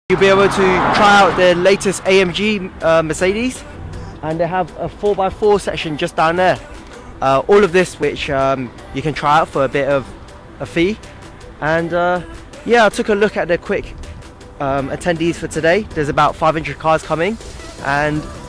You'll be able to try out the latest AMG Mercedes, and they have a 4x4 section just down there. All of this which you can try out for a bit of a fee. And yeah, I took a look at the quick attendees for today. There's about 500 cars coming, and